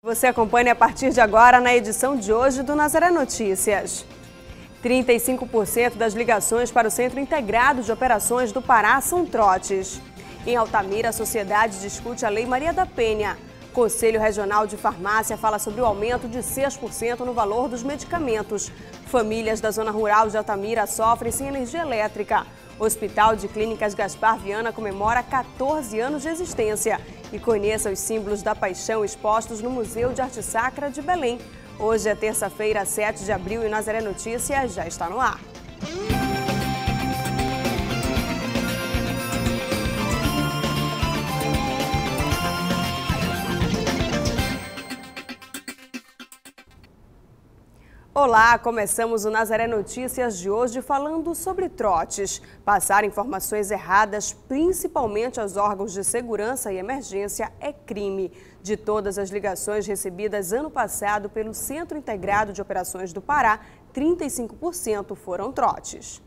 Você acompanha a partir de agora na edição de hoje do Nazaré Notícias. 35% das ligações para o Centro Integrado de Operações do Pará são trotes. Em Altamira, a sociedade discute a Lei Maria da Penha. Conselho Regional de Farmácia fala sobre o aumento de 6% no valor dos medicamentos. Famílias da zona rural de Altamira sofrem sem energia elétrica. Hospital de Clínicas Gaspar Viana comemora 14 anos de existência. E conheça os símbolos da paixão expostos no Museu de Arte Sacra de Belém. Hoje é terça-feira, 7 de abril, e Nazaré Notícias já está no ar. Olá, começamos o Nazaré Notícias de hoje falando sobre trotes. Passar informações erradas, principalmente aos órgãos de segurança e emergência, é crime. De todas as ligações recebidas ano passado pelo Centro Integrado de Operações do Pará, 35% foram trotes.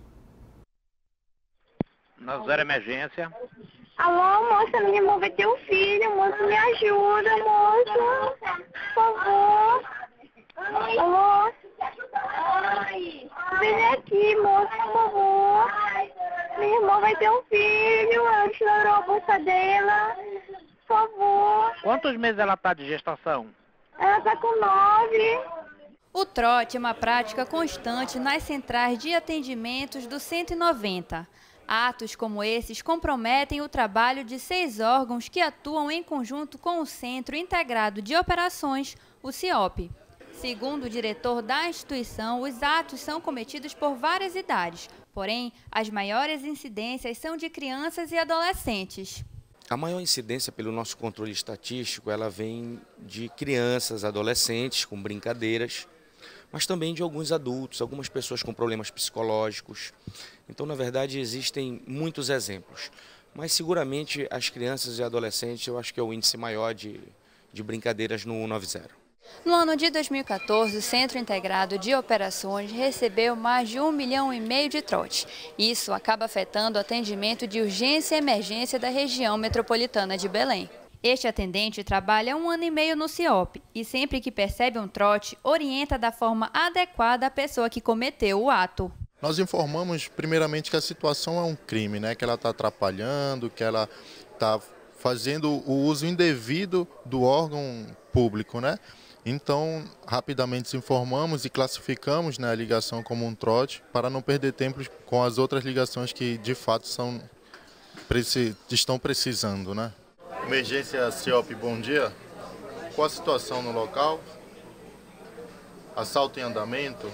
Nazaré Emergência. Alô, moça, minha irmã vai ter um filho, moça, me ajuda, moça, por favor. Alô? Vem aqui, moça, por favor. Minha irmã vai ter um filho, ela estourou a bolsa dela, por favor. Quantos meses ela está de gestação? Ela está com 9. O trote é uma prática constante nas centrais de atendimentos do 190. Atos como esses comprometem o trabalho de 6 órgãos que atuam em conjunto com o Centro Integrado de Operações, o CIOP. Segundo o diretor da instituição, os atos são cometidos por várias idades, porém, as maiores incidências são de crianças e adolescentes. A maior incidência, pelo nosso controle estatístico, ela vem de crianças, adolescentes com brincadeiras, mas também de alguns adultos, algumas pessoas com problemas psicológicos. Então, na verdade, existem muitos exemplos, mas seguramente as crianças e adolescentes, eu acho que é o índice maior de brincadeiras no 190. No ano de 2014, o Centro Integrado de Operações recebeu mais de 1,5 milhão de trotes. Isso acaba afetando o atendimento de urgência e emergência da região metropolitana de Belém. Este atendente trabalha 1 ano e meio no CIOP e sempre que percebe um trote, orienta da forma adequada a pessoa que cometeu o ato. Nós informamos primeiramente que a situação é um crime, né? Que ela está atrapalhando, que ela está fazendo o uso indevido do órgão público, né? Então, rapidamente informamos e classificamos, né, a ligação como um trote para não perder tempo com as outras ligações que de fato estão precisando, né? Emergência CIOP, bom dia. Qual a situação no local? Assalto em andamento?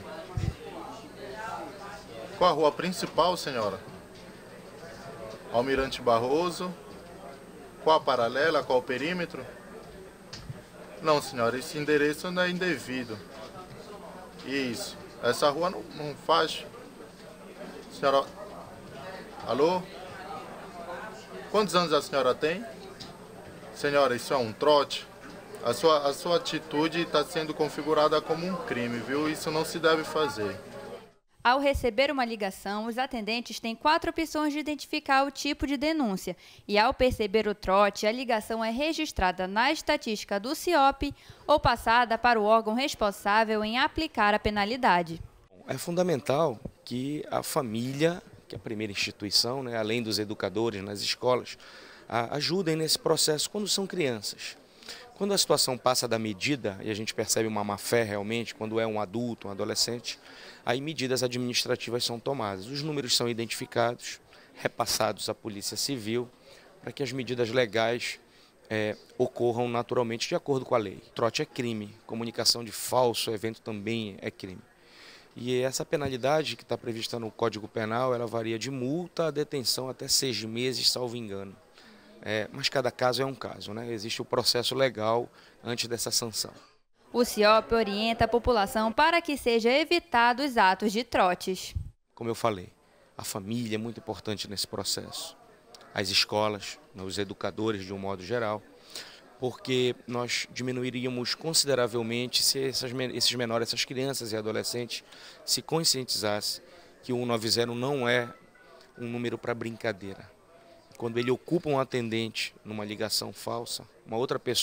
Qual a rua principal, senhora? Almirante Barroso. Qual a paralela? Qual o perímetro? Não, senhora, esse endereço não é indevido. Isso. Essa rua não faz. Senhora. Alô? Quantos anos a senhora tem? Senhora, isso é um trote? A sua atitude está sendo configurada como um crime, viu? Isso não se deve fazer. Ao receber uma ligação, os atendentes têm 4 opções de identificar o tipo de denúncia. E ao perceber o trote, a ligação é registrada na estatística do CIOP ou passada para o órgão responsável em aplicar a penalidade. É fundamental que a família, que é a primeira instituição, né, além dos educadores nas escolas, ajudem nesse processo quando são crianças. Quando a situação passa da medida e a gente percebe uma má-fé realmente, quando é um adulto, um adolescente, aí medidas administrativas são tomadas. Os números são identificados, repassados à Polícia Civil, para que as medidas legais ocorram naturalmente de acordo com a lei. Trote é crime, comunicação de falso evento também é crime. E essa penalidade que está prevista no Código Penal, ela varia de multa a detenção até 6 meses, salvo engano. Mas cada caso é um caso, né? Existe o processo legal antes dessa sanção. O CIOP orienta a população para que sejam evitados os atos de trotes. Como eu falei, a família é muito importante nesse processo. As escolas, os educadores de um modo geral, porque nós diminuiríamos consideravelmente se esses menores, essas crianças e adolescentes se conscientizassem que o 190 não é um número para brincadeira. Quando ele ocupa um atendente numa ligação falsa, uma outra pessoa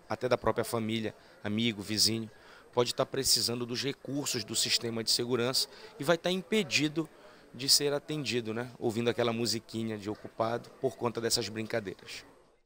até da própria família, amigo, vizinho, pode estar precisando dos recursos do sistema de segurança e vai estar impedido de ser atendido, né? Ouvindo aquela musiquinha de ocupado por conta dessas brincadeiras.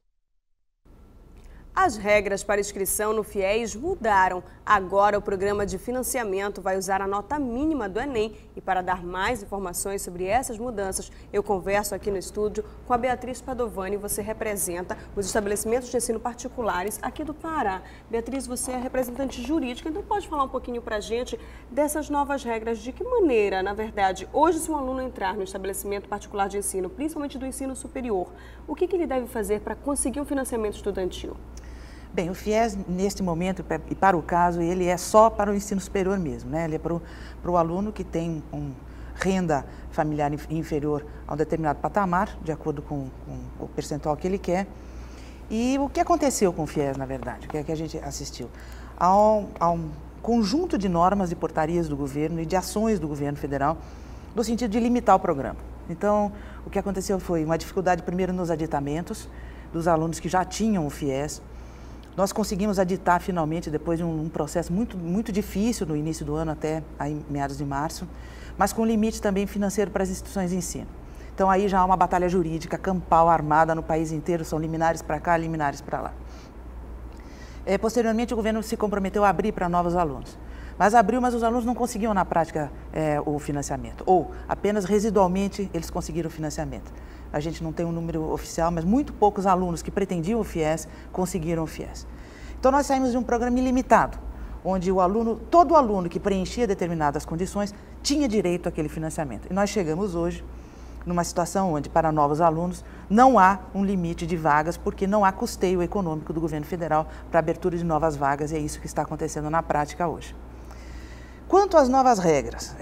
As regras para inscrição no FIES mudaram. Agora o programa de financiamento vai usar a nota mínima do Enem. E para dar mais informações sobre essas mudanças, eu converso aqui no estúdio com a Beatriz Padovani. Você representa os estabelecimentos de ensino particulares aqui do Pará. Beatriz, você é representante jurídica, então pode falar um pouquinho para a gente dessas novas regras. De que maneira, na verdade, hoje se um aluno entrar no estabelecimento particular de ensino, principalmente do ensino superior, o que ele deve fazer para conseguir um financiamento estudantil? Bem, o FIES, neste momento, e para o caso, ele é só para o ensino superior mesmo, né? Ele é para o aluno que tem renda familiar inferior a um determinado patamar, de acordo com o percentual que ele quer. E o que aconteceu com o FIES, na verdade, que a gente assistiu? Há um conjunto de normas e portarias do governo e de ações do governo federal no sentido de limitar o programa. Então, o que aconteceu foi uma dificuldade, primeiro, nos aditamentos dos alunos que já tinham o FIES. Nós conseguimos aditar finalmente, depois de um processo muito difícil no início do ano até aí, meados de março, mas com limite também financeiro para as instituições de ensino. Então aí já há uma batalha jurídica campal armada no país inteiro, são liminares para cá, liminares para lá. Posteriormente o governo se comprometeu a abrir para novos alunos. Mas abriu, mas os alunos não conseguiam na prática o financiamento, ou apenas residualmente eles conseguiram o financiamento. A gente não tem um número oficial, mas muito poucos alunos que pretendiam o FIES conseguiram o FIES. Então nós saímos de um programa ilimitado, onde todo aluno que preenchia determinadas condições tinha direito àquele financiamento. E nós chegamos hoje numa situação onde, para novos alunos, não há um limite de vagas, porque não há custeio econômico do governo federal para a abertura de novas vagas, e é isso que está acontecendo na prática hoje. Quanto às novas regras,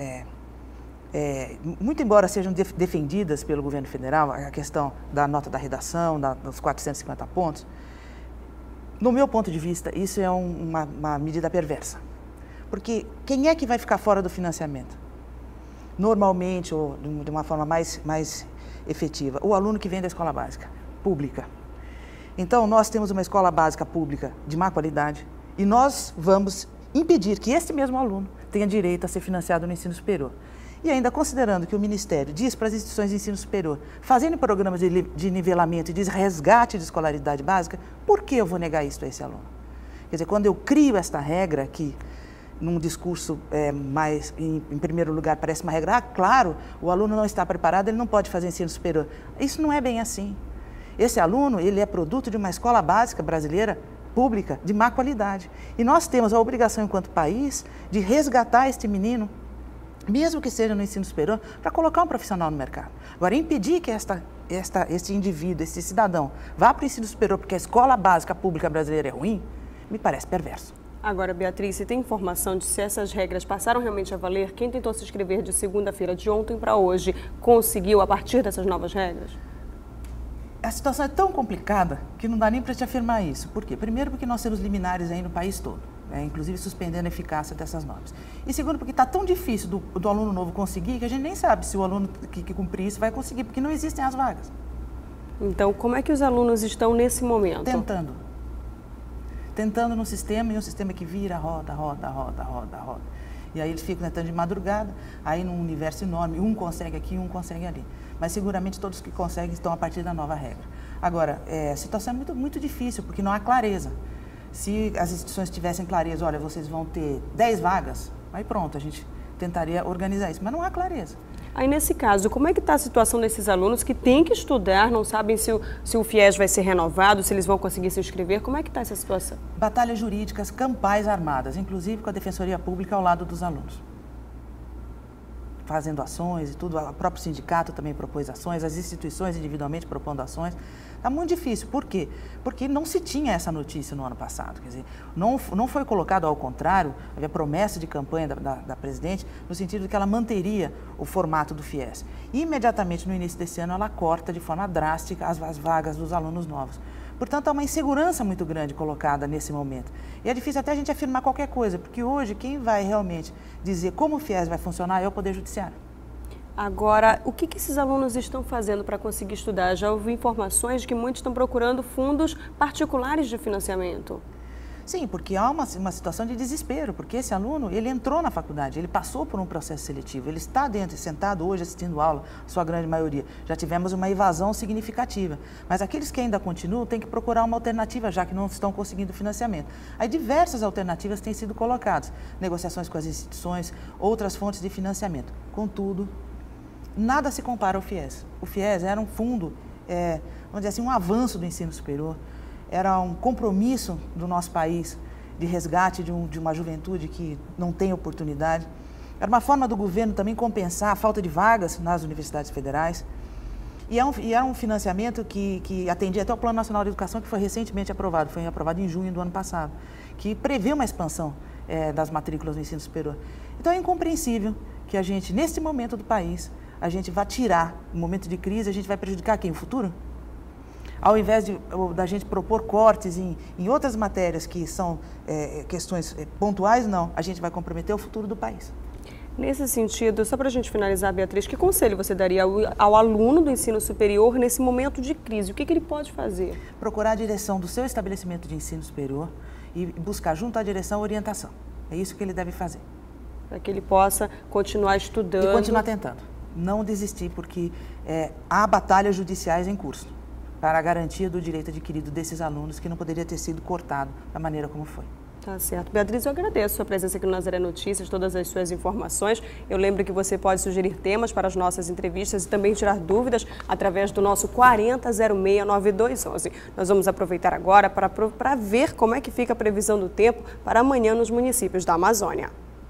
muito embora sejam defendidas pelo governo federal, a questão da nota da redação, dos 450 pontos, no meu ponto de vista, isso é uma medida perversa. Porque quem é que vai ficar fora do financiamento? Normalmente, ou de uma forma mais efetiva, o aluno que vem da escola básica, pública. Então, nós temos uma escola básica pública de má qualidade e nós vamos impedir que esse mesmo aluno tenha direito a ser financiado no ensino superior. E ainda considerando que o Ministério diz para as instituições de ensino superior, fazendo programas de nivelamento e de resgate de escolaridade básica, por que eu vou negar isso a esse aluno? Quer dizer, quando eu crio esta regra, que num discurso em primeiro lugar, parece uma regra, claro, o aluno não está preparado, ele não pode fazer ensino superior. Isso não é bem assim. Esse aluno, ele é produto de uma escola básica brasileira, pública, de má qualidade. E nós temos a obrigação, enquanto país, de resgatar este menino, mesmo que seja no ensino superior, para colocar um profissional no mercado. Agora, impedir que este indivíduo, esse cidadão, vá para o ensino superior porque a escola básica pública brasileira é ruim, me parece perverso. Agora, Beatriz, você tem informação de se essas regras passaram realmente a valer? Quem tentou se inscrever de segunda-feira, de ontem para hoje, conseguiu a partir dessas novas regras? A situação é tão complicada que não dá nem para te afirmar isso. Por quê? Primeiro, porque nós temos liminares aí no país todo. Inclusive suspendendo a eficácia dessas normas. E segundo, porque está tão difícil do aluno novo conseguir, que a gente nem sabe se o aluno que cumprir isso vai conseguir, porque não existem as vagas. Então, como é que os alunos estão nesse momento? Tentando no sistema, e um sistema que vira, roda. E aí eles ficam tentando de madrugada, aí num universo enorme, um consegue aqui, um consegue ali. Mas seguramente todos que conseguem estão a partir da nova regra. Agora, a situação é muito difícil, porque não há clareza. Se as instituições tivessem clareza, olha, vocês vão ter 10 vagas, aí pronto, a gente tentaria organizar isso, mas não há clareza. Aí, nesse caso, como é que está a situação desses alunos que têm que estudar, não sabem se o FIES vai ser renovado, se eles vão conseguir se inscrever? Como é que está essa situação? Batalhas jurídicas, campais armadas, inclusive com a Defensoria Pública ao lado dos alunos. Fazendo ações e tudo, o próprio sindicato também propôs ações, as instituições individualmente propondo ações. Está muito difícil. Por quê? Porque não se tinha essa notícia no ano passado. Quer dizer, não foi colocado, ao contrário, havia promessa de campanha da presidente, no sentido de que ela manteria o formato do FIES. E, imediatamente no início desse ano, ela corta de forma drástica as vagas dos alunos novos. Portanto, há uma insegurança muito grande colocada nesse momento. E é difícil até a gente afirmar qualquer coisa, porque hoje quem vai realmente dizer como o FIES vai funcionar é o Poder Judiciário. Agora, o que esses alunos estão fazendo para conseguir estudar? Já ouvi informações de que muitos estão procurando fundos particulares de financiamento. Sim, porque há uma situação de desespero, porque esse aluno, ele entrou na faculdade, ele passou por um processo seletivo, ele está dentro, sentado hoje assistindo aula, sua grande maioria. Já tivemos uma evasão significativa, mas aqueles que ainda continuam têm que procurar uma alternativa, já que não estão conseguindo financiamento. Aí diversas alternativas têm sido colocadas, negociações com as instituições, outras fontes de financiamento. Contudo, nada se compara ao FIES. O FIES era um fundo, vamos dizer assim, um avanço do ensino superior, era um compromisso do nosso país de resgate de uma juventude que não tem oportunidade. Era uma forma do governo também compensar a falta de vagas nas universidades federais. E era um financiamento que atendia até o Plano Nacional de Educação, que foi recentemente aprovado, foi aprovado em junho do ano passado, que prevê uma expansão das matrículas no ensino superior. Então é incompreensível que a gente, neste momento do país, a gente vai tirar, no momento de crise, a gente vai prejudicar quem? O futuro? Ao invés da gente propor cortes em outras matérias que são questões pontuais, não, a gente vai comprometer o futuro do país. Nesse sentido, só para a gente finalizar, Beatriz, que conselho você daria ao aluno do ensino superior nesse momento de crise? O que ele pode fazer? Procurar a direção do seu estabelecimento de ensino superior e buscar junto à direção orientação. É isso que ele deve fazer. Para que ele possa continuar estudando. E continuar tentando. Não desistir, porque há batalhas judiciais em curso para a garantia do direito adquirido desses alunos, que não poderia ter sido cortado da maneira como foi. Tá certo. Beatriz, eu agradeço a sua presença aqui no Nazaré Notícias, todas as suas informações. Eu lembro que você pode sugerir temas para as nossas entrevistas e também tirar dúvidas através do nosso 40069211. Nós vamos aproveitar agora para ver como é que fica a previsão do tempo para amanhã nos municípios da Amazônia.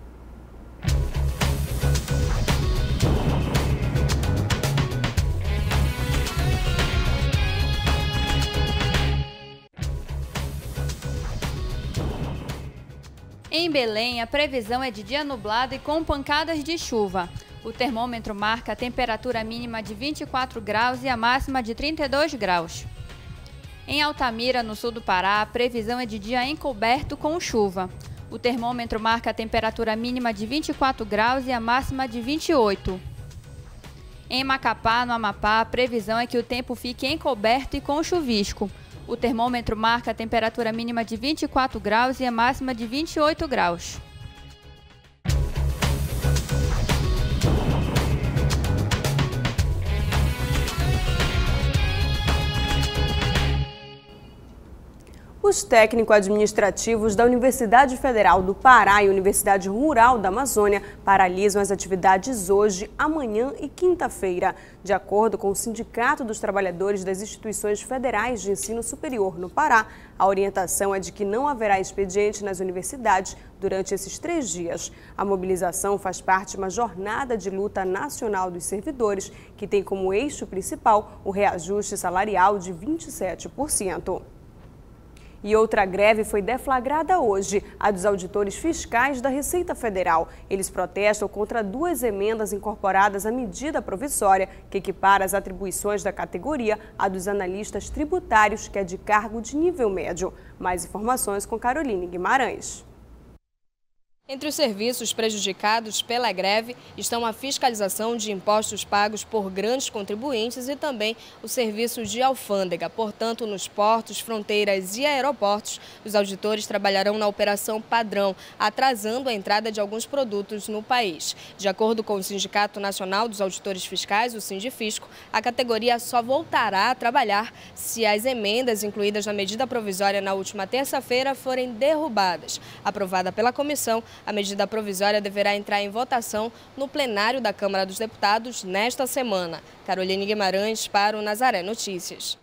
Em Belém, a previsão é de dia nublado e com pancadas de chuva. O termômetro marca a temperatura mínima de 24 graus e a máxima de 32 graus. Em Altamira, no sul do Pará, a previsão é de dia encoberto com chuva. O termômetro marca a temperatura mínima de 24 graus e a máxima de 28. Em Macapá, no Amapá, a previsão é que o tempo fique encoberto e com chuvisco. O termômetro marca a temperatura mínima de 24 graus e a máxima de 28 graus. Os técnico-administrativos da Universidade Federal do Pará e Universidade Rural da Amazônia paralisam as atividades hoje, amanhã e quinta-feira. De acordo com o Sindicato dos Trabalhadores das Instituições Federais de Ensino Superior no Pará, a orientação é de que não haverá expediente nas universidades durante esses 3 dias. A mobilização faz parte de uma jornada de luta nacional dos servidores, que tem como eixo principal o reajuste salarial de 27%. E outra greve foi deflagrada hoje, a dos auditores fiscais da Receita Federal. Eles protestam contra 2 emendas incorporadas à medida provisória, que equipara as atribuições da categoria à dos analistas tributários, que é de cargo de nível médio. Mais informações com Caroline Guimarães. Entre os serviços prejudicados pela greve estão a fiscalização de impostos pagos por grandes contribuintes e também os serviços de alfândega. Portanto, nos portos, fronteiras e aeroportos, os auditores trabalharão na operação padrão, atrasando a entrada de alguns produtos no país. De acordo com o Sindicato Nacional dos Auditores Fiscais, o Sindifisco, a categoria só voltará a trabalhar se as emendas incluídas na medida provisória na última terça-feira forem derrubadas. Aprovada pela comissão, a medida provisória deverá entrar em votação no plenário da Câmara dos Deputados nesta semana. Caroline Guimarães para o Nazaré Notícias.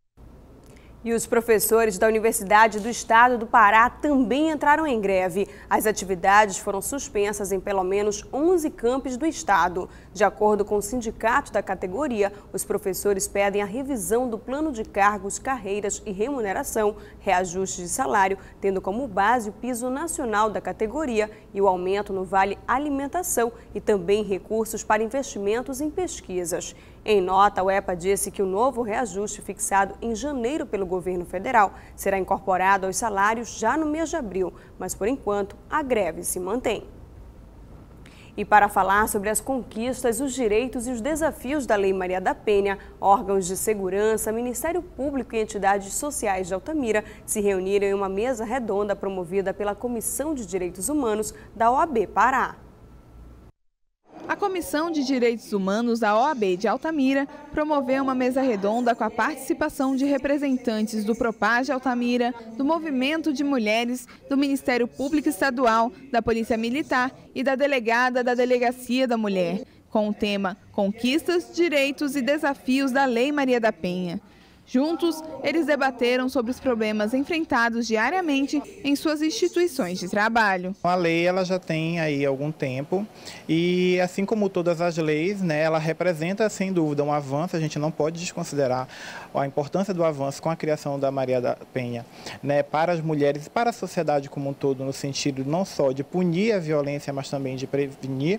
E os professores da Universidade do Estado do Pará também entraram em greve. As atividades foram suspensas em pelo menos 11 campos do estado. De acordo com o sindicato da categoria, os professores pedem a revisão do plano de cargos, carreiras e remuneração, reajuste de salário, tendo como base o piso nacional da categoria e o aumento no Vale Alimentação e também recursos para investimentos em pesquisas. Em nota, o EPA disse que o novo reajuste fixado em janeiro pelo governo federal será incorporado aos salários já no mês de abril, mas por enquanto a greve se mantém. E para falar sobre as conquistas, os direitos e os desafios da Lei Maria da Penha, órgãos de segurança, Ministério Público e entidades sociais de Altamira se reuniram em uma mesa redonda promovida pela Comissão de Direitos Humanos da OAB Pará. A Comissão de Direitos Humanos da OAB de Altamira promoveu uma mesa redonda com a participação de representantes do Propage Altamira, do Movimento de Mulheres, do Ministério Público Estadual, da Polícia Militar e da delegada da Delegacia da Mulher, com o tema Conquistas, Direitos e Desafios da Lei Maria da Penha. Juntos, eles debateram sobre os problemas enfrentados diariamente em suas instituições de trabalho. A lei ela já tem aí algum tempo e, assim como todas as leis, né, ela representa sem dúvida um avanço. A gente não pode desconsiderar a importância do avanço com a criação da Maria da Penha, né, para as mulheres e para a sociedade como um todo, no sentido não só de punir a violência, mas também de prevenir.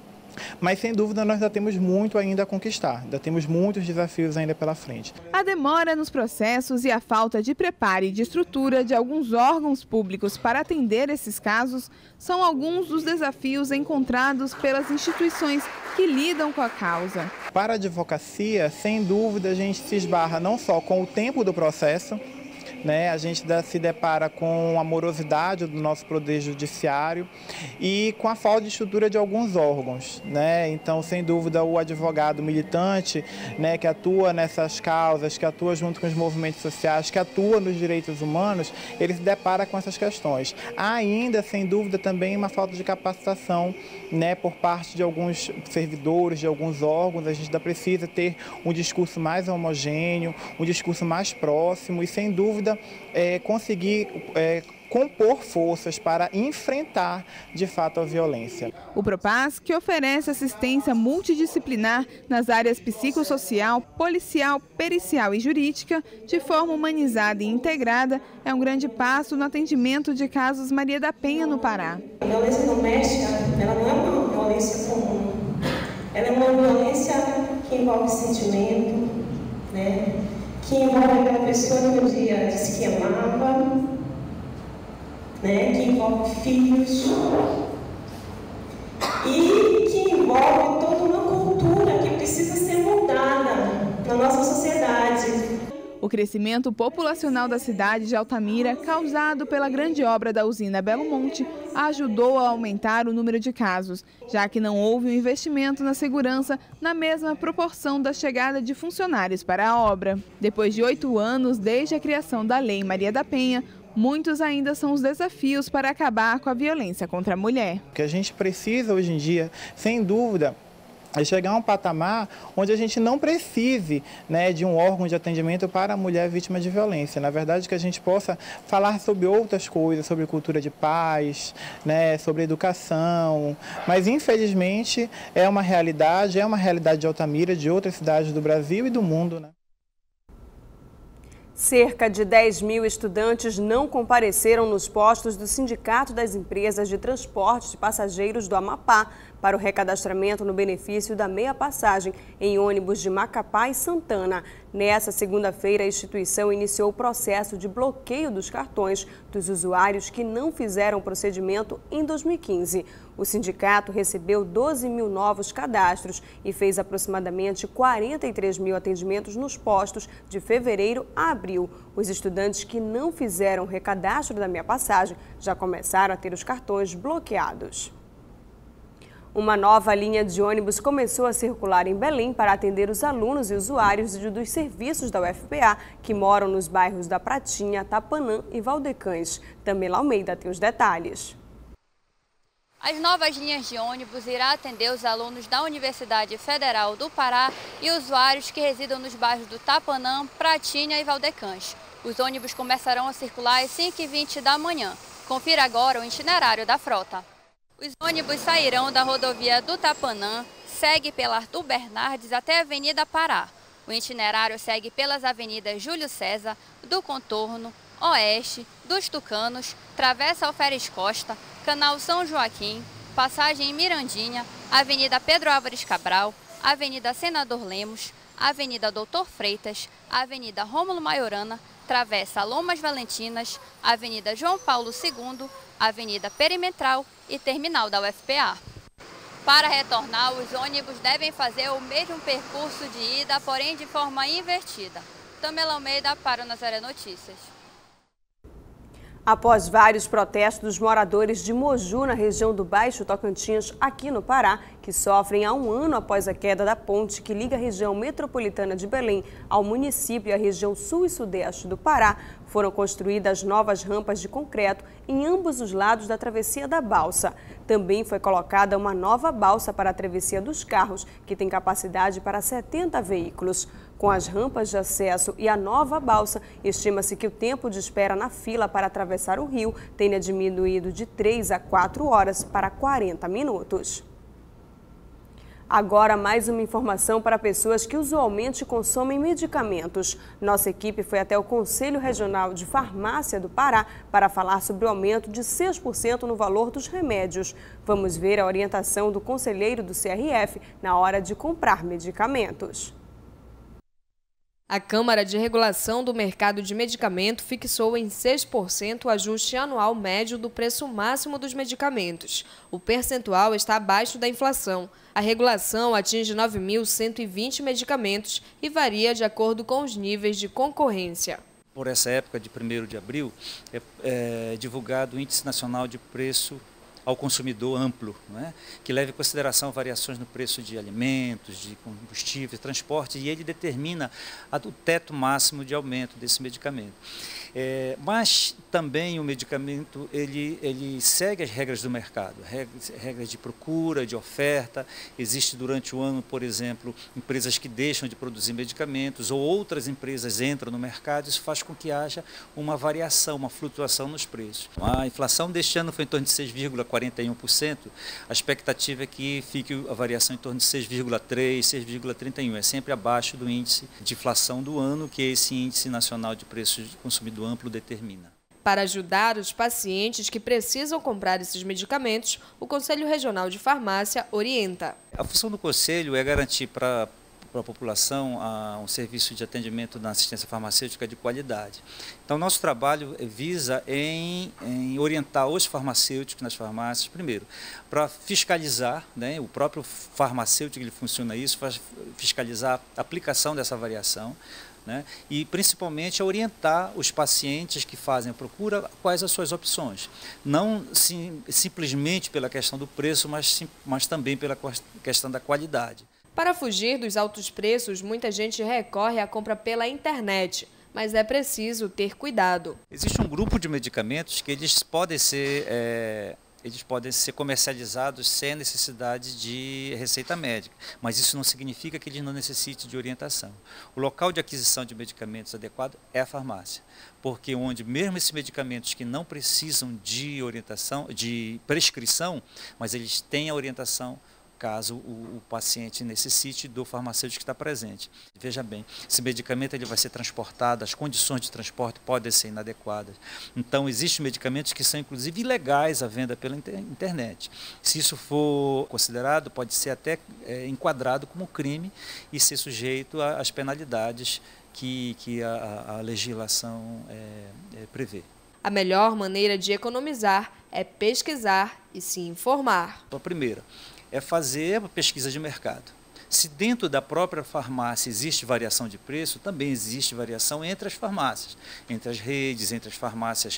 Mas, sem dúvida, nós ainda temos muito ainda a conquistar, ainda temos muitos desafios ainda pela frente. A demora nos processos e a falta de preparo e de estrutura de alguns órgãos públicos para atender esses casos são alguns dos desafios encontrados pelas instituições que lidam com a causa. Para a advocacia, sem dúvida, a gente se esbarra não só com o tempo do processo, né? A gente se depara com a morosidade do nosso poder judiciário e com a falta de estrutura de alguns órgãos, né? Então, sem dúvida, o advogado militante, né, que atua nessas causas, que atua junto com os movimentos sociais, que atua nos direitos humanos, ele se depara com essas questões. Há ainda, sem dúvida, também uma falta de capacitação, né, por parte de alguns servidores, de alguns órgãos. A gente ainda precisa ter um discurso mais homogêneo, um discurso mais próximo e, sem dúvida, conseguir compor forças para enfrentar, de fato, a violência. O Propaz, que oferece assistência multidisciplinar nas áreas psicossocial, policial, pericial e jurídica, de forma humanizada e integrada, é um grande passo no atendimento de casos Maria da Penha no Pará. A violência doméstica, ela não é uma violência comum, ela é uma violência que envolve sentimento, né? Que envolve aquela pessoa que um dia disse que amava, né? Que envolve filhos e que envolve toda uma cultura que precisa ser mudada na nossa sociedade. O crescimento populacional da cidade de Altamira, causado pela grande obra da usina Belo Monte, ajudou a aumentar o número de casos, já que não houve um investimento na segurança na mesma proporção da chegada de funcionários para a obra. Depois de 8 anos desde a criação da Lei Maria da Penha, muitos ainda são os desafios para acabar com a violência contra a mulher. O que a gente precisa hoje em dia, sem dúvida, é chegar a um patamar onde a gente não precise, né, de um órgão de atendimento para a mulher vítima de violência. Na verdade, que a gente possa falar sobre outras coisas, sobre cultura de paz, né, sobre educação. Mas, infelizmente, é uma realidade de Altamira, de outras cidades do Brasil e do mundo, né? Cerca de 10 mil estudantes não compareceram nos postos do Sindicato das Empresas de Transporte de Passageiros do Amapá para o recadastramento no benefício da meia passagem em ônibus de Macapá e Santana. Nessa segunda-feira, a instituição iniciou o processo de bloqueio dos cartões dos usuários que não fizeram o procedimento em 2015. O sindicato recebeu 12 mil novos cadastros e fez aproximadamente 43 mil atendimentos nos postos de fevereiro a abril. Os estudantes que não fizeram o recadastro da meia passagem já começaram a ter os cartões bloqueados. Uma nova linha de ônibus começou a circular em Belém para atender os alunos e usuários dos serviços da UFPA que moram nos bairros da Pratinha, Tapanã e Valdecães. Tamela Almeida tem os detalhes. As novas linhas de ônibus irão atender os alunos da Universidade Federal do Pará e usuários que residam nos bairros do Tapanã, Pratinha e Valdecães. Os ônibus começarão a circular às 5h20 da manhã. Confira agora o itinerário da frota. Os ônibus sairão da rodovia do Tapanã, segue pela Arthur Bernardes até a Avenida Pará. O itinerário segue pelas avenidas Júlio César, do Contorno, Oeste, dos Tucanos, Travessa Alferes Costa, Canal São Joaquim, Passagem em Mirandinha, Avenida Pedro Álvares Cabral, Avenida Senador Lemos, Avenida Doutor Freitas, Avenida Rômulo Maiorana, Travessa Lomas Valentinas, Avenida João Paulo II, Avenida Perimetral e Terminal da UFPA. Para retornar, os ônibus devem fazer o mesmo percurso de ida, porém de forma invertida. Tamela Almeida para o Nazaré Notícias. Após vários protestos dos moradores de Moju, na região do Baixo Tocantins, aqui no Pará, que sofrem há um ano após a queda da ponte que liga a região metropolitana de Belém ao município e à região sul e sudeste do Pará, foram construídas novas rampas de concreto em ambos os lados da travessia da balsa. Também foi colocada uma nova balsa para a travessia dos carros, que tem capacidade para 70 veículos. Com as rampas de acesso e a nova balsa, estima-se que o tempo de espera na fila para atravessar o rio tenha diminuído de 3 a 4 horas para 40 minutos. Agora, mais uma informação para pessoas que usualmente consomem medicamentos. Nossa equipe foi até o Conselho Regional de Farmácia do Pará para falar sobre o aumento de 6% no valor dos remédios. Vamos ver a orientação do conselheiro do CRF na hora de comprar medicamentos. A Câmara de Regulação do Mercado de Medicamento fixou em 6% o ajuste anual médio do preço máximo dos medicamentos. O percentual está abaixo da inflação. A regulação atinge 9.120 medicamentos e varia de acordo com os níveis de concorrência. Por essa época de 1º de abril, é divulgado o Índice Nacional de Preço ao Consumidor amplo, né? Que leva em consideração variações no preço de alimentos, de combustíveis, transporte, e ele determina o teto máximo de aumento desse medicamento. Mas também o medicamento ele segue as regras do mercado, regras de procura, de oferta. Existe durante o ano, por exemplo, empresas que deixam de produzir medicamentos ou outras empresas entram no mercado. Isso faz com que haja uma variação, uma flutuação nos preços. A inflação deste ano foi em torno de 6,41%. A expectativa é que fique a variação em torno de 6,3%, 6,31%. É sempre abaixo do índice de inflação do ano, que esse Índice Nacional de Preços de Consumidor Amplo determina. Para ajudar os pacientes que precisam comprar esses medicamentos, o Conselho Regional de Farmácia orienta. A função do Conselho é garantir para a população um serviço de atendimento na assistência farmacêutica de qualidade. Então, nosso trabalho visa em orientar os farmacêuticos nas farmácias, primeiro, para fiscalizar, né, o próprio farmacêutico, ele funciona isso, faz fiscalizar a aplicação dessa variação, né, e principalmente orientar os pacientes que fazem a procura quais as suas opções. Não simplesmente pela questão do preço, mas também pela questão da qualidade. Para fugir dos altos preços, muita gente recorre à compra pela internet, mas é preciso ter cuidado. Existe um grupo de medicamentos que eles podem ser comercializados sem a necessidade de receita médica, mas isso não significa que eles não necessitem de orientação. O local de aquisição de medicamentos adequado é a farmácia, porque onde mesmo esses medicamentos que não precisam de orientação, de prescrição, mas eles têm a orientação caso o paciente necessite do farmacêutico que está presente. Veja bem, esse medicamento ele vai ser transportado, as condições de transporte podem ser inadequadas. Então, existem medicamentos que são, inclusive, ilegais à venda pela internet. Se isso for considerado, pode ser até enquadrado como crime e ser sujeito às penalidades que a legislação prevê. A melhor maneira de economizar é pesquisar e se informar. A primeira é fazer a pesquisa de mercado. Se dentro da própria farmácia existe variação de preço, também existe variação entre as farmácias, entre as redes, entre as farmácias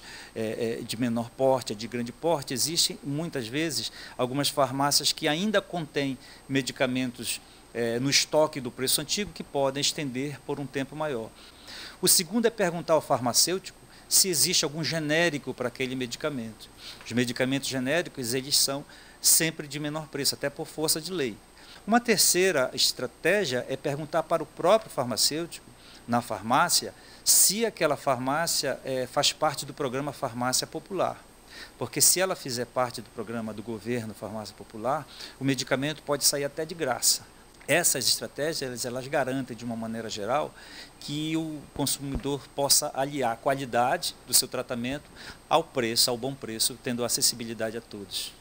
de menor porte, de grande porte. Existem, muitas vezes, algumas farmácias que ainda contêm medicamentos no estoque do preço antigo que podem estender por um tempo maior. O segundo é perguntar ao farmacêutico se existe algum genérico para aquele medicamento. Os medicamentos genéricos, eles são sempre de menor preço, até por força de lei. Uma terceira estratégia é perguntar para o próprio farmacêutico, na farmácia, se aquela farmácia faz parte do programa Farmácia Popular. Porque se ela fizer parte do programa do governo Farmácia Popular, o medicamento pode sair até de graça. Essas estratégias, elas garantem, de uma maneira geral, que o consumidor possa aliar a qualidade do seu tratamento ao preço, ao bom preço, tendo acessibilidade a todos.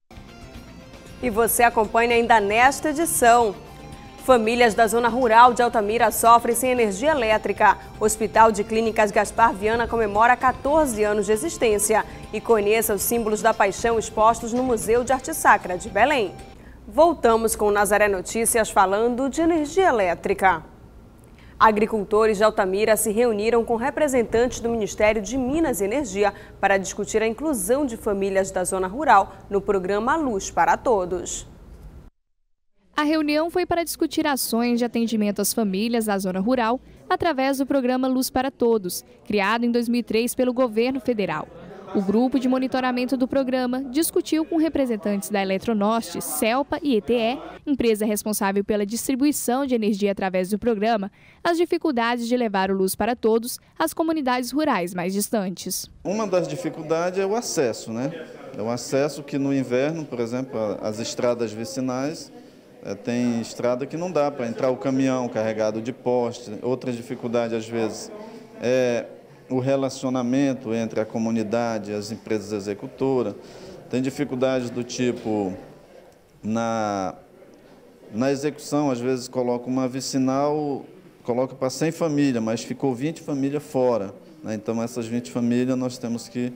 E você acompanha ainda nesta edição. Famílias da zona rural de Altamira sofrem sem energia elétrica. O Hospital de Clínicas Gaspar Viana comemora 14 anos de existência. E conheça os símbolos da paixão expostos no Museu de Arte Sacra de Belém. Voltamos com o Nazaré Notícias falando de energia elétrica. Agricultores de Altamira se reuniram com representantes do Ministério de Minas e Energia para discutir a inclusão de famílias da zona rural no programa Luz para Todos. A reunião foi para discutir ações de atendimento às famílias da zona rural através do programa Luz para Todos, criado em 2003 pelo governo federal. O grupo de monitoramento do programa discutiu com representantes da Eletronorte, CELPA e ETE, empresa responsável pela distribuição de energia através do programa, as dificuldades de levar o Luz para Todos às comunidades rurais mais distantes. Uma das dificuldades é o acesso, né? É o acesso que no inverno, por exemplo, as estradas vicinais, tem estrada que não dá para entrar o caminhão carregado de poste. Outra dificuldade, às vezes, é o relacionamento entre a comunidade e as empresas executoras. Tem dificuldades do tipo, na execução, às vezes coloca uma vicinal, coloca para 100 famílias, mas ficou 20 famílias fora, né? Então, essas 20 famílias nós temos que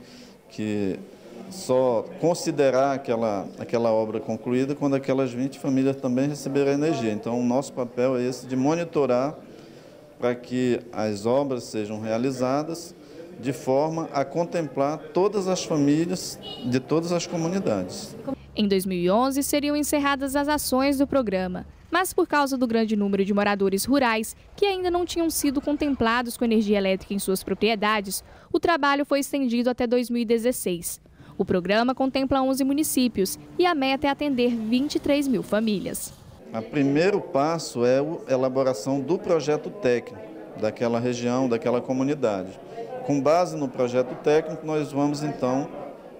só considerar aquela obra concluída quando aquelas 20 famílias também receberem energia. Então, o nosso papel é esse, de monitorar para que as obras sejam realizadas de forma a contemplar todas as famílias de todas as comunidades. Em 2011, seriam encerradas as ações do programa, mas por causa do grande número de moradores rurais que ainda não tinham sido contemplados com energia elétrica em suas propriedades, o trabalho foi estendido até 2016. O programa contempla 11 municípios e a meta é atender 23 mil famílias. O primeiro passo é a elaboração do projeto técnico daquela região, daquela comunidade. Com base no projeto técnico, nós vamos, então,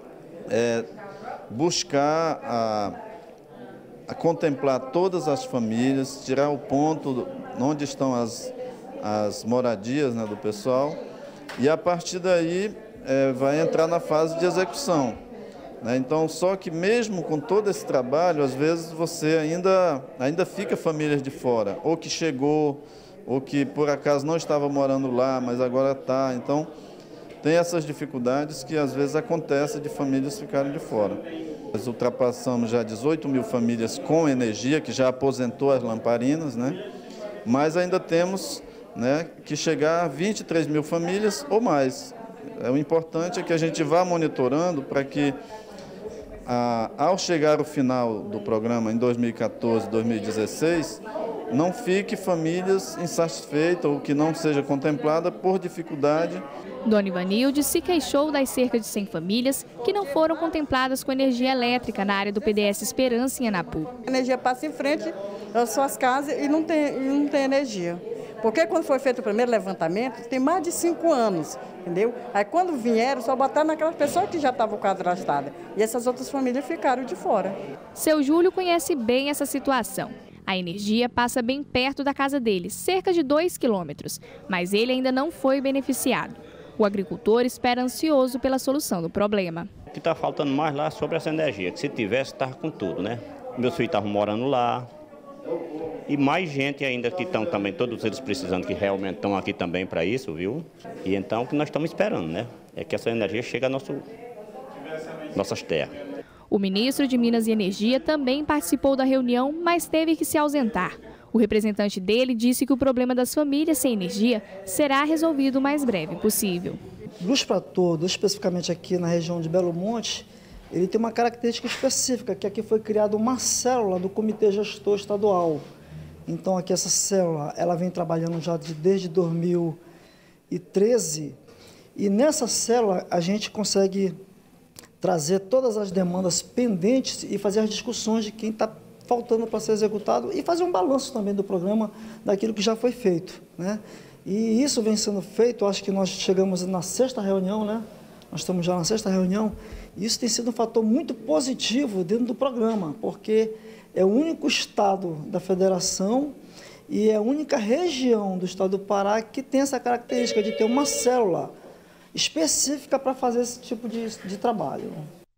buscar a contemplar todas as famílias, tirar o ponto onde estão as moradias, né, do pessoal, e a partir daí vai entrar na fase de execução. Então, só que mesmo com todo esse trabalho, às vezes você ainda fica famílias de fora, ou que chegou, ou que por acaso não estava morando lá, mas agora está. Então, tem essas dificuldades que às vezes acontecem de famílias ficarem de fora. Nós ultrapassamos já 18 mil famílias com energia, que já aposentou as lamparinas, né? Mas ainda temos, né, que chegar a 23 mil famílias ou mais. O importante é que a gente vá monitorando para que, ao chegar o final do programa em 2014, 2016, não fique famílias insatisfeitas ou que não seja contemplada por dificuldade. Dona Ivanilde se queixou das cerca de 100 famílias que não foram contempladas com energia elétrica na área do PDS Esperança em Anapu. A energia passa em frente às suas casas e não tem energia. Porque quando foi feito o primeiro levantamento, tem mais de 5 anos, entendeu? Aí quando vieram, só botaram naquelas pessoas que já estavam cadastradas. E essas outras famílias ficaram de fora. Seu Júlio conhece bem essa situação. A energia passa bem perto da casa dele, cerca de 2 quilômetros, mas ele ainda não foi beneficiado. O agricultor espera ansioso pela solução do problema. O que está faltando mais lá é sobre essa energia, que se tivesse, estava com tudo, né? Meus filhos estavam morando lá. E mais gente ainda que estão também, todos eles precisando, que realmente estão aqui também para isso, viu? E então o que nós estamos esperando, né? É que essa energia chegue a nossas terras. O ministro de Minas e Energia também participou da reunião, mas teve que se ausentar. O representante dele disse que o problema das famílias sem energia será resolvido o mais breve possível. Luz para Todos, especificamente aqui na região de Belo Monte, ele tem uma característica específica, que aqui foi criada uma célula do Comitê Gestor Estadual. Então, aqui essa célula, ela vem trabalhando já desde 2013, e nessa célula a gente consegue trazer todas as demandas pendentes e fazer as discussões de quem está faltando para ser executado e fazer um balanço também do programa, daquilo que já foi feito, né? E isso vem sendo feito, acho que nós chegamos na 6ª reunião, né? Nós estamos já na 6ª reunião, e isso tem sido um fator muito positivo dentro do programa, porque é o único estado da federação e é a única região do estado do Pará que tem essa característica de ter uma célula específica para fazer esse tipo de trabalho.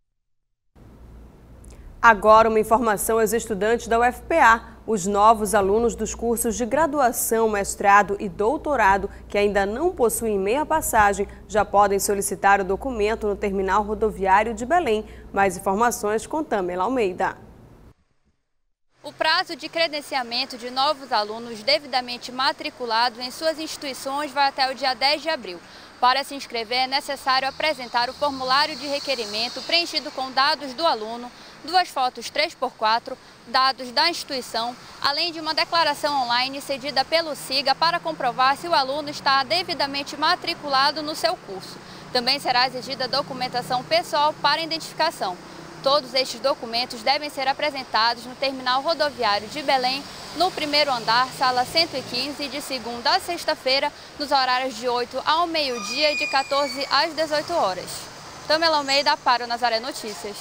Agora uma informação aos estudantes da UFPA. Os novos alunos dos cursos de graduação, mestrado e doutorado que ainda não possuem meia passagem já podem solicitar o documento no terminal rodoviário de Belém. Mais informações com Tamela Almeida. O prazo de credenciamento de novos alunos devidamente matriculados em suas instituições vai até o dia 10 de abril. Para se inscrever, é necessário apresentar o formulário de requerimento preenchido com dados do aluno, 2 fotos 3x4, dados da instituição, além de uma declaração online cedida pelo SIGA para comprovar se o aluno está devidamente matriculado no seu curso. Também será exigida documentação pessoal para identificação. Todos estes documentos devem ser apresentados no terminal rodoviário de Belém, no primeiro andar, sala 115, de segunda a sexta-feira, nos horários de 8 ao meio-dia e de 14 às 18 horas. Tamela Almeida para o Nazaré Notícias.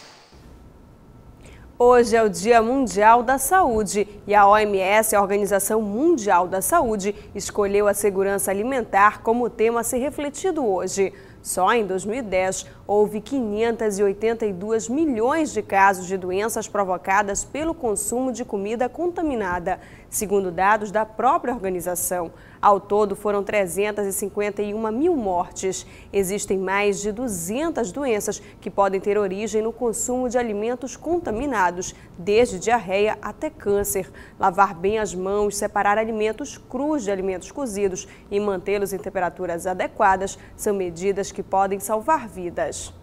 Hoje é o Dia Mundial da Saúde e a OMS, a Organização Mundial da Saúde, escolheu a segurança alimentar como tema a ser refletido hoje. Só em 2010, houve 582 milhões de casos de doenças provocadas pelo consumo de comida contaminada, segundo dados da própria organização. Ao todo, foram 351 mil mortes. Existem mais de 200 doenças que podem ter origem no consumo de alimentos contaminados, desde diarreia até câncer. Lavar bem as mãos, separar alimentos crus de alimentos cozidos e mantê-los em temperaturas adequadas são medidas que podem salvar vidas.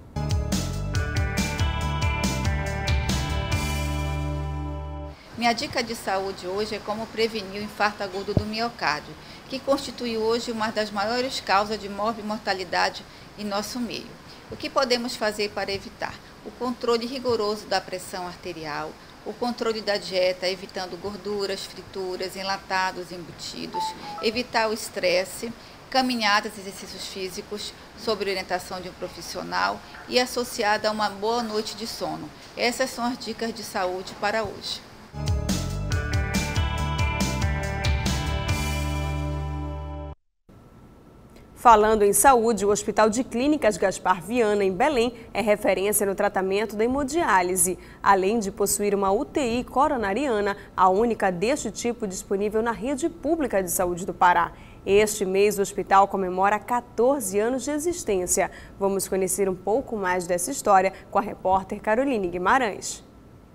Minha dica de saúde hoje é como prevenir o infarto agudo do miocárdio, que constitui hoje uma das maiores causas de mortalidade em nosso meio. O que podemos fazer para evitar? O controle rigoroso da pressão arterial, o controle da dieta, evitando gorduras, frituras, enlatados, embutidos, evitar o estresse, caminhadas, exercícios físicos, sob orientação de um profissional e associada a uma boa noite de sono. Essas são as dicas de saúde para hoje. Falando em saúde, o Hospital de Clínicas Gaspar Viana, em Belém, é referência no tratamento da hemodiálise. Além de possuir uma UTI coronariana, a única deste tipo disponível na rede pública de saúde do Pará. Este mês, o hospital comemora 14 anos de existência. Vamos conhecer um pouco mais dessa história com a repórter Caroline Guimarães.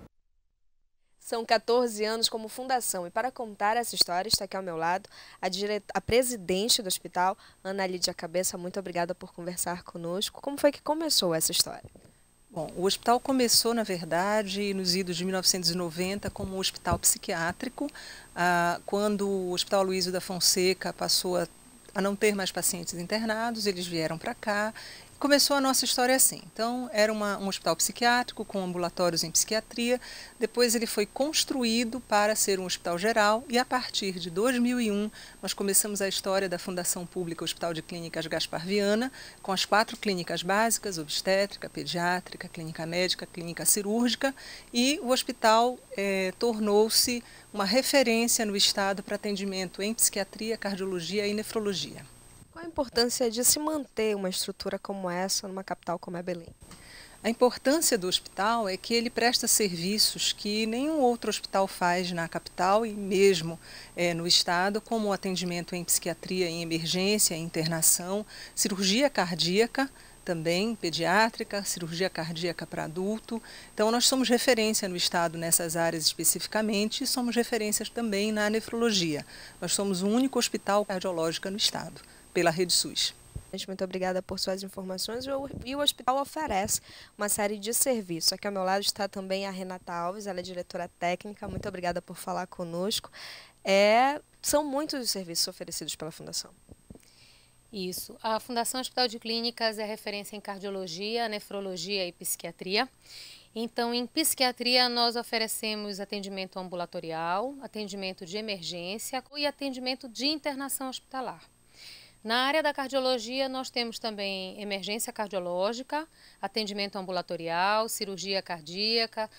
São 14 anos como fundação e para contar essa história está aqui ao meu lado a presidente do hospital, Ana Lídia Cabeça. Muito obrigada por conversar conosco. Como foi que começou essa história? Bom, o hospital começou, na verdade, nos idos de 1990 como um hospital psiquiátrico, quando o Hospital Aloysio da Fonseca passou a não ter mais pacientes internados, eles vieram para cá. Começou a nossa história assim. Então, era um hospital psiquiátrico com ambulatórios em psiquiatria. Depois ele foi construído para ser um hospital geral e a partir de 2001 nós começamos a história da Fundação Pública Hospital de Clínicas Gaspar Viana, com as 4 clínicas básicas, obstétrica, pediátrica, clínica médica, clínica cirúrgica, e o hospital tornou-se uma referência no estado para atendimento em psiquiatria, cardiologia e nefrologia. Qual a importância de se manter uma estrutura como essa numa capital como é Belém? A importância do hospital é que ele presta serviços que nenhum outro hospital faz na capital e mesmo no estado, como o atendimento em psiquiatria, em emergência, em internação, cirurgia cardíaca, também pediátrica, cirurgia cardíaca para adulto. Então, nós somos referência no estado nessas áreas especificamente e somos referências também na nefrologia. Nós somos o único hospital cardiológico no estado, pela Rede SUS. Muito obrigada por suas informações. E o hospital oferece uma série de serviços. Aqui ao meu lado está também a Renata Alves, ela é diretora técnica. Muito obrigada por falar conosco. São muitos os serviços oferecidos pela Fundação. Isso. A Fundação Hospital de Clínicas é referência em cardiologia, nefrologia e psiquiatria. Então, em psiquiatria, nós oferecemos atendimento ambulatorial, atendimento de emergência e atendimento de internação hospitalar. Na área da cardiologia, nós temos também emergência cardiológica, atendimento ambulatorial, cirurgia cardíaca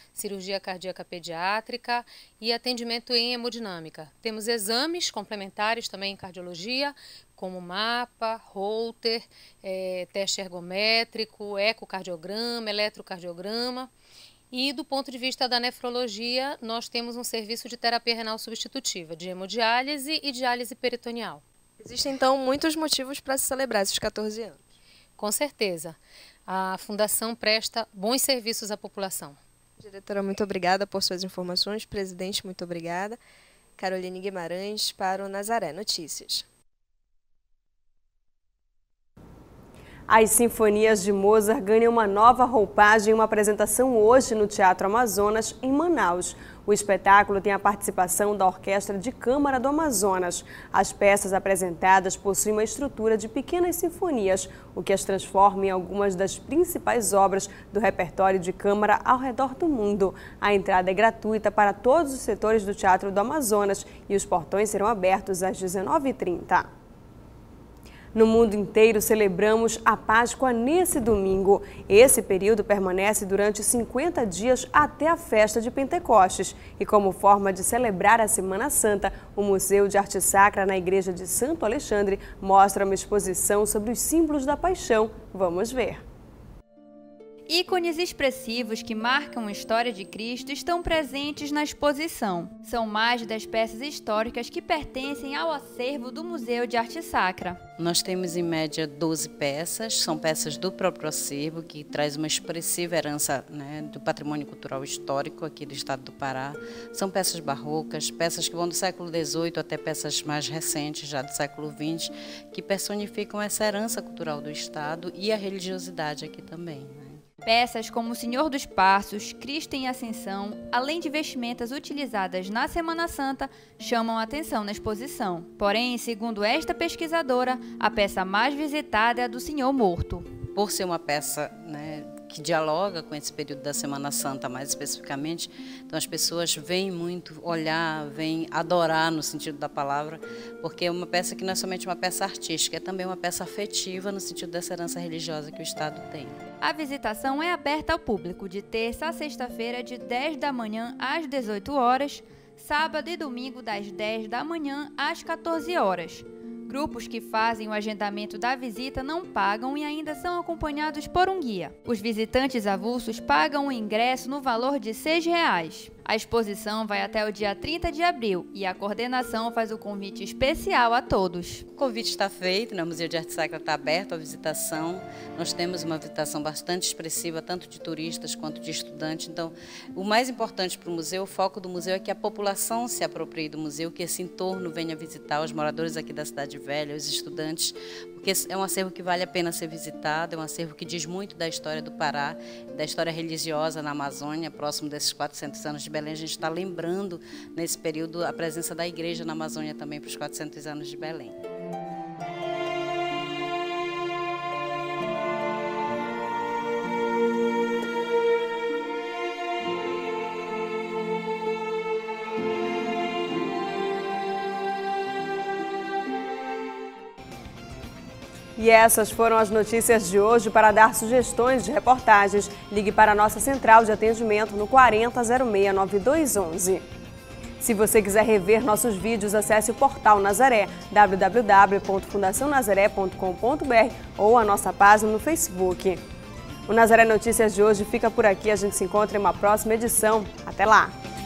pediátrica e atendimento em hemodinâmica. Temos exames complementares também em cardiologia, como mapa, Holter, teste ergométrico, ecocardiograma, eletrocardiograma. E do ponto de vista da nefrologia, nós temos um serviço de terapia renal substitutiva, de hemodiálise e diálise peritoneal. Existem, então, muitos motivos para se celebrar esses 14 anos. Com certeza. A Fundação presta bons serviços à população. Diretora, muito obrigada por suas informações. Presidente, muito obrigada. Caroline Guimarães para o Nazaré Notícias. As Sinfonias de Mozart ganham uma nova roupagem em uma apresentação hoje no Teatro Amazonas, em Manaus. O espetáculo tem a participação da Orquestra de Câmara do Amazonas. As peças apresentadas possuem uma estrutura de pequenas sinfonias, o que as transforma em algumas das principais obras do repertório de câmara ao redor do mundo. A entrada é gratuita para todos os setores do Teatro do Amazonas e os portões serão abertos às 19h30. No mundo inteiro, celebramos a Páscoa nesse domingo. Esse período permanece durante 50 dias até a festa de Pentecostes. E como forma de celebrar a Semana Santa, o Museu de Arte Sacra na Igreja de Santo Alexandre mostra uma exposição sobre os símbolos da paixão. Vamos ver. Ícones expressivos que marcam a história de Cristo estão presentes na exposição. São mais de 10 peças históricas que pertencem ao acervo do Museu de Arte Sacra. Nós temos em média 12 peças, são peças do próprio acervo, que traz uma expressiva herança, né, do patrimônio cultural histórico aqui do estado do Pará. São peças barrocas, peças que vão do século XVIII até peças mais recentes, já do século XX, que personificam essa herança cultural do estado e a religiosidade aqui também, né? Peças como o Senhor dos Passos, Cristo em Ascensão, além de vestimentas utilizadas na Semana Santa, chamam a atenção na exposição. Porém, segundo esta pesquisadora, a peça mais visitada é a do Senhor Morto. Por ser uma peça, né, que dialoga com esse período da Semana Santa, mais especificamente, então as pessoas vêm muito olhar, vêm adorar no sentido da palavra, porque é uma peça que não é somente uma peça artística, é também uma peça afetiva no sentido dessa herança religiosa que o Estado tem. A visitação é aberta ao público de terça a sexta-feira, de 10 da manhã às 18 horas, sábado e domingo das 10 da manhã às 14 horas. Grupos que fazem o agendamento da visita não pagam e ainda são acompanhados por um guia. Os visitantes avulsos pagam o ingresso no valor de R$ 6. A exposição vai até o dia 30 de abril e a coordenação faz o convite especial a todos. O convite está feito, né? O Museu de Arte Sacra está aberto à visitação. Nós temos uma visitação bastante expressiva, tanto de turistas quanto de estudantes. Então, o mais importante para o museu, o foco do museu é que a população se aproprie do museu, que esse entorno venha visitar, os moradores aqui da Cidade Velha, os estudantes, porque é um acervo que vale a pena ser visitado, é um acervo que diz muito da história do Pará, da história religiosa na Amazônia, próximo desses 400 anos de Belém. A gente está lembrando, nesse período, a presença da igreja na Amazônia também para os 400 anos de Belém. E essas foram as notícias de hoje. Para dar sugestões de reportagens, ligue para a nossa central de atendimento no 4006-9211. Se você quiser rever nossos vídeos, acesse o portal Nazaré, www.fundacionazaré.com.br ou a nossa página no Facebook. O Nazaré Notícias de hoje fica por aqui. A gente se encontra em uma próxima edição. Até lá!